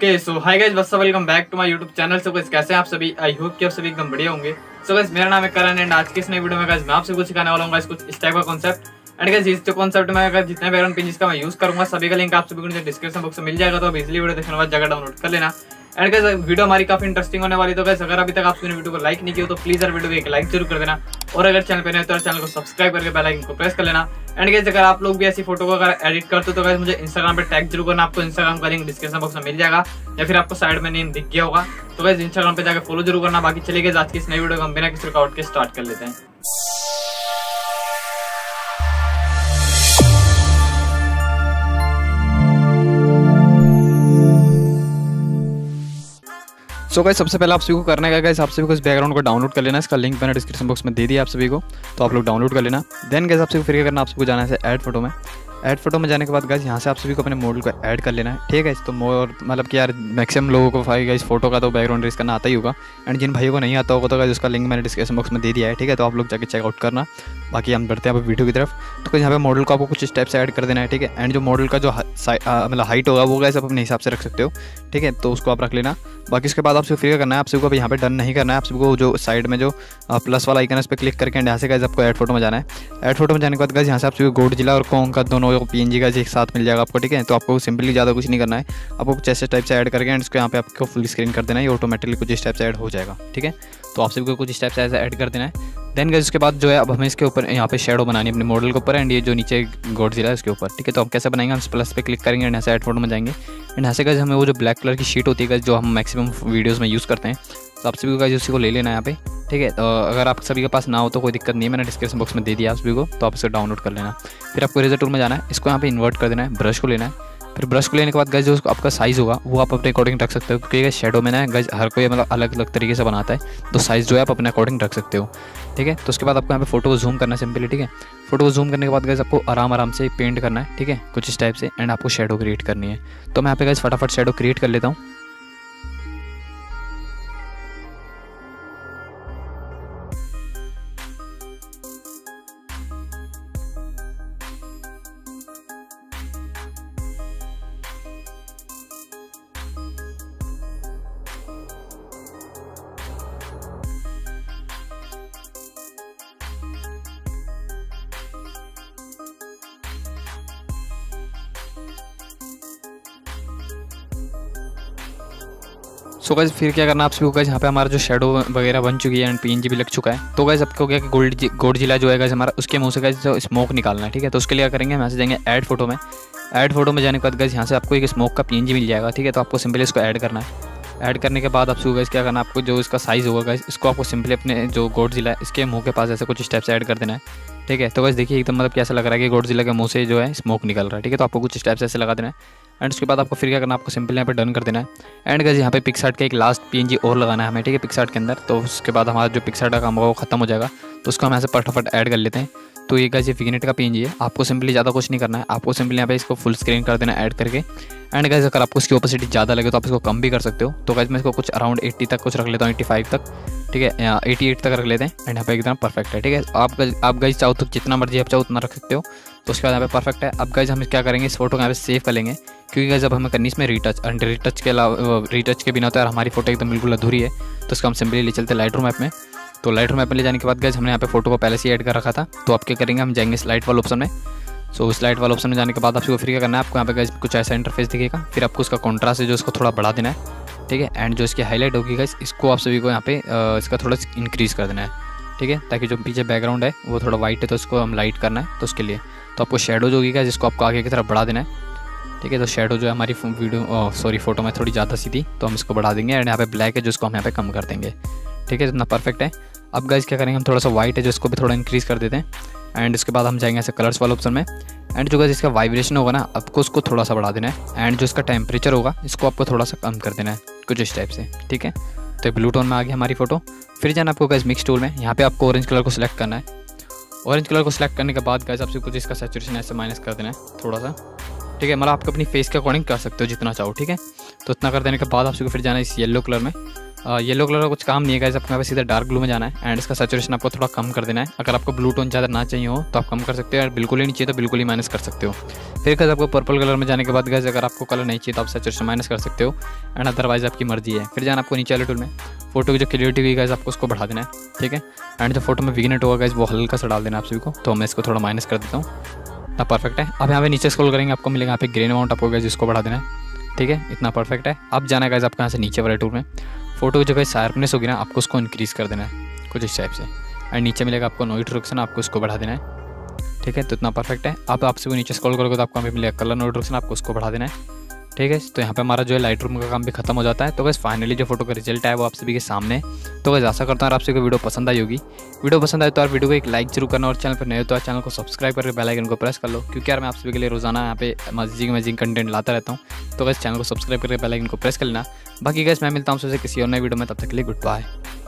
Okay so hi guys, what's up, welcome back to my YouTube channel. So guys कैसे हैं आप सभी? I hope कि आप सभी एकदम बढ़िया होंगे। सो गाइस मेरा नाम है करण एंड आज की इस नई वीडियो में गाइस मैं आपसे कुछ सिखाने वाला हूं गाइस, कुछ इस टाइप का कॉन्सेप्ट। एंड गाइस इस जो कॉन्सेप्ट में अगर जितने बैकग्राउंड पेजेस का मैं यूज करूंगा सभी का लिंक आप सभी को डिस्क्रिप्शन बॉक्स में मिल जाएगा, तो आप इजीली वीडियो देखने के बाद जाकर डाउनलोड कर लेना। एंड गाइस वीडियो हमारी काफी इंटरेस्टिंग होने वाली, तो गाइस अगर अभी तक आपने वीडियो को लाइक नहीं किया तो प्लीज यार वीडियो को एक लाइक जरूर कर देना, और अगर चैनल पे नए हो तो चैनल को सब्सक्राइब करके बेल आइकन को प्रेस कर लेना। एंड गाइस अगर आप लोग भी ऐसी फोटो को अगर एडिट करते हो तो गाइस मुझे इंस्टाग्राम पे टैग जरूर करना, आपको इंस्टाग्राम का लिंक डिस्क्रिप्शन बॉक्स में मिल जाएगा या फिर आपको साइड में नेम दिख गया होगा, तो गाइस इंस्टाग्राम पे जाकर फॉलो जरूर करना। बाकी चलिए गाइस आज की इस नई वीडियो को हम बिना किसी रुकावट के स्टार्ट कर लेते हैं। सो गाइस सबसे पहले आप सभी को करना है गाइस, आप सभी को इस बैकग्राउंड को डाउनलोड कर लेना है। इसका लिंक मैंने डिस्क्रिप्शन बॉक्स में दे दिया आप सभी को, तो आप लोग डाउनलोड कर लेना। देन गाइस आप सभी को फिर क्या करना, आप सभी को जाना है ऐड फोटो में। ऐड फोटो में जाने के बाद गाइस यहाँ से आप सभी को अपने मॉडल को ऐड कर लेना है, ठीक है। तो मतलब कि यार मैक्सिमम लोगों को गाइस फोटो का तो बैकग्राउंड रेस करना आता ही होगा, एंड जिन भाइयों को नहीं आता होगा तो गाइस उसका लिंक मैंने डिस्क्रिप्शन बॉक्स में दे दिया है, ठीक है। तो आप लोग जाके चेकआउट करना। बाकी हम बढ़ते हैं अब वीडियो की तरफ। तो यहाँ पे मॉडल को आपको कुछ स्टेप से ऐड कर देना है, ठीक है। एंड जो मॉडल का जो मतलब हाइट होगा वो गाइस आप अपने हिसाब से रख सकते हो, ठीक है। तो उसको आप रख लेना। बाकी उसके बाद आपसे फिर करना है, आप सभी को यहाँ पे डन नहीं करना है। आप सभी को जो साइड में जो प्लस वाला आइकन है उस पर क्लिक करके यहाँ से गाइस आपको ऐड फोटो में जाना है। ऐड फोटो में जाने के बाद गाइस यहाँ से आप सभी को गोडजिला और कॉन्ग का दोनों PNG का एक साथ मिल जाएगा आपको, ठीक है। तो आपको सिंपली ज़्यादा कुछ नहीं करना है, आपको कुछ ऐसे टाइप से ऐड करके एंड इसको यहाँ पे आपको फुल स्क्रीन कर देना है, ये ऑटोमेटिकली कुछ इस टाइप से ऐड हो जाएगा, ठीक है। तो आप सभी को कुछ इस टाइप से ऐसे ऐड कर देना है। देन गाइस उसके बाद जो है अब हमें इसके ऊपर यहाँ पे शेडो बनानी है अपने मॉडल के ऊपर, एंड ये जो नीचे गोडजिला है उसके ऊपर, ठीक है। तो हम कैसे बनाएंगे, हम प्लस पे क्लिक करेंगे एंड यहाँ से ऐड फोटो में जाएंगे। एंड यहाँ से गाइस हमें वो जो ब्लैक कलर की शीट होती है जो हम मैक्सिमम वीडियोज़ में यूज़ करते हैं, तो आप सभी को गाइस उसी को ले लेना है यहाँ पे, ठीक है। तो अगर आप सभी के पास ना हो तो कोई दिक्कत नहीं है, मैंने डिस्क्रिप्शन बॉक्स में दे दिया आप सभी को, तो आप इसे डाउनलोड कर लेना। फिर आपको इरेजर टूल में जाना है, इसको यहाँ पे इन्वर्ट कर देना है, ब्रश को लेना है। फिर ब्रश को लेने के बाद गाइस जो आपका साइज़ होगा वो आप अपने अकॉर्डिंग रख सकते हो, क्योंकि शेडो में ना गाइस हर कोई मतलब अलग अलग तरीके से बनाता है, तो साइज़ जो है आप अपने अकॉर्डिंग रख सकते हो, ठीक है। तो उसके बाद आपको यहाँ पे फोटो को जूम करना है सिंपली, ठीक है। फोटो को जूम करने के बाद गाइस आपको आराम से पेंट करना है, ठीक है, कुछ इस टाइप से, एंड आपको शेडो क्रिएट करनी है। तो मैं यहाँ पे गाइस फटाफट शेडो क्रिएट कर लेता हूँ। सो गाइस फिर क्या करना आप सभी को गाइस, यहाँ पे हमारा जो शेडो वगैरह बन चुकी है एंड PNG भी लग चुका है। तो गाइस आपको क्या कि गोडजिला जो है गाइस हमारा उसके मुंह से गाइस जो स्मोक निकालना है, ठीक है। तो उसके लिए क्या करेंगे, हम यहाँ से जाएंगे ऐड फोटो में। ऐड फोटो में जाने के बाद गाइस यहाँ से आपको एक स्मोक का PNG मिल जाएगा, ठीक है। तो आपको सिंपली इसको ऐड करना है। ऐड करने के बाद आप सभी गाइस क्या करना है, आपको जो इसका साइज़ होगा गाइस इसको आपको सिंपली अपने जो गोडजिला है इसके मुँह के पास ऐसे कुछ स्टेप से ऐड कर देना है, ठीक है। तो गाइस देखिए एकदम मतलब कैसा लग रहा है कि गोडजिला के मुंह से जो है स्मोक निकल रहा है, ठीक है। तो आपको कुछ स्टेप्स ऐसे लगा देना है। एंड उसके बाद आपको फिर क्या करना है, आपको सिंपल यहाँ पे डन कर देना है। एंड गाइस यहाँ पे पिक्सआर्ट का एक लास्ट PNG और लगाना है हमें, ठीक है, पिक्सआर्ट के अंदर। तो उसके बाद हमारा जो पिक्सआर्ट का काम होगा वो खत्म हो जाएगा, तो उसको हम यहाँ से फटाफट ऐड कर लेते हैं। तो ये गाइस ये फिगनेट का PNG है, आपको सिंपली ज़्यादा कुछ नहीं करना है, आपको सिंपली यहाँ पे इसको फुल स्क्रीन कर देना है ऐड करके। एंड गाइस अगर आपको इसकी ओपेसिटी ज़्यादा लगे तो आप इसको कम भी कर सकते हो। तो गाइस मैं इसको कुछ अराउंड 80 तक कुछ रख लेता हूँ, 85 तक, ठीक है, 88 तक रख लेते हैं। एंड यहाँ पे एकदम परफेक्ट है, ठीक है। आप गाइस चाहो तो जितना मर्जी आप चाहो उतना रख सकते हो। तो उसके बाद यहाँ पे परफेक्ट है। अब गाइस हम क्या करेंगे, इस फोटो को यहाँ पे सेव कर लेंगे, क्योंकि गाइस अब हमें करनी इसमें रीटच, एंड रीटच के अलावा रीटच के बिना तो यार हमारी फोटो एकदम बिल्कुल अधूरी है। तो इसको हम सिंपली ले चलते लाइट रूम ऐप में। तो लाइट रूम ऐप में ले जाने के बाद गाइस हमने यहाँ पे फोटो को पहले से ऐड कर रखा था, तो आप क्या करेंगे, हम जाएंगे स्लाइड वाले ऑप्शन में। सो स्लाइड वाले ऑप्शन में जाने के बाद आपको फिर क्या करना है, आपको यहाँ पे गाइस कुछ ऐसा इंटरफेस दिखेगा। फिर आपको उसका कॉन्ट्रास्ट है जो इसको थोड़ा बढ़ा देना है, ठीक है। एंड जो इसकी हाईलाइट होगी गाइस इसको आप सभी को यहाँ पे इसका थोड़ा इंक्रीज़ कर देना है, ठीक है, ताकि जो पीछे बैकग्राउंड है वो थोड़ा वाइट है तो इसको हम लाइट करना है। तो उसके लिए तो आपको शेडो जो होगी गाइस जिसको आपको आगे की तरफ बढ़ा देना है, ठीक है। तो शेडो जो है हमारी फोटो में थोड़ी ज़्यादा सी थी तो हम इसको बढ़ा देंगे। एंड यहाँ पे ब्लैक है जो इसको हम यहाँ पे कम कर देंगे, ठीक है, इतना परफेक्ट है। अब गाइस क्या करेंगे, हम थोड़ा सा वाइट है जो इसको भी थोड़ा इंक्रीज़ कर देते हैं। एंड इसके बाद हम जाएंगे ऐसे कलर्स वाले ऑप्शन में। एंड जो गाइस इसका वाइब्रेशन होगा ना आपको उसको थोड़ा सा बढ़ा देना है। एंड जो इसका टेम्परेचर होगा इसको आपको थोड़ा सा कम कर देना है, कुछ इस टाइप से, ठीक है। तो ब्लू टोन में आ गई हमारी फोटो। फिर जाना आपको गाइस मिक्स टूल में, यहाँ पे आपको ऑरेंज कलर को सिलेक्ट करना है। ऑरेंज कलर को सिलेक्ट करने के बाद गाइस आपसे कुछ इसका सैचुरेशन ऐसे माइनस कर देना है थोड़ा सा, ठीक है। मतलब आप अपनी फेस के अकॉर्डिंग कर सकते हो जितना चाहो, ठीक है। तो इतना कर देने के बाद आपसे फिर जाना है इस येलो कलर में। येलो कलर का कुछ काम नहीं है गाइस, आपको यहाँ पे सीधा डार्क ब्लू में जाना है एंड इसका सैचुरेशन आपको थोड़ा कम कर देना है। अगर आपको ब्लू टोन ज़्यादा ना चाहिए हो तो आप कम कर सकते हो, और बिल्कुल ही नहीं चाहिए तो बिल्कुल ही माइनस कर सकते हो। फिर गाइस आपको पर्पल कलर में जाने के बाद गाइस अगर आपको कलर नहीं चाहिए तो आप सैचुरेशन माइनस कर सकते हो, एंड अदरवाइज आपकी मर्जी है। फिर जाना आपको नीचे वाले टूल में, फोटो की जो क्लियरिटी हुई गाइस आपको उसको बढ़ा देना है, ठीक है। एंड जो फोटो में विग्नेट होगा गाइस वो हल्का सा डाल देना आप सभी को, तो मैं इसको थोड़ा माइनस कर देता हूँ, इतना परफेक्ट है। अब यहाँ पे नीचे स्क्रॉल करेंगे आपको मिलेगा यहाँ पे ग्रेन अमाउंट, आपको गाइस इसको बढ़ा देना है, ठीक है, इतना परफेक्ट है। अब जाना है गाइस आपको यहाँ से नीचे वाले टूल में, फोटो की जो गाइस शार्पनेस होगी ना आपको उसको इंक्रीज़ कर देना है कुछ इस टाइप से, एंड नीचे मिलेगा आपको नोइज रिडक्शन, आपको उसको बढ़ा देना है, ठीक है, तो इतना परफेक्ट है। अब आपसे वो नीचे स्क्रॉल करोगे तो आपको यहाँ पे मिलेगा कलर नोइज रिडक्शन, आपको उसको बढ़ा देना है, ठीक है। तो यहाँ पे हमारा जो है लाइट रूम का काम भी खत्म हो जाता है। तो गाइस फाइनली जो फोटो का रिजल्ट है वो आप सभी के सामने। तो गाइस आशा करता हूँ आप सभी को वीडियो पसंद आई होगी। वीडियो पसंद आए तो यार वीडियो को एक लाइक जरूर करना, और चैनल पर नए हो तो चैनल को सब्सक्राइब करके बेल आइकन को प्रेस कर लो, क्योंकि यार मैं आप सभी के लिए रोजाना यहाँ पे अमेजिंग कंटेंट लाता रहता हूँ। तो गाइस चैनल को सब्सक्राइब करके बेल आइकन को प्रेस कर लेना। बाकी गाइस मैं मिलता हूँ आपसे किसी और नए वीडियो में, तब तक के लिए गुड बाय।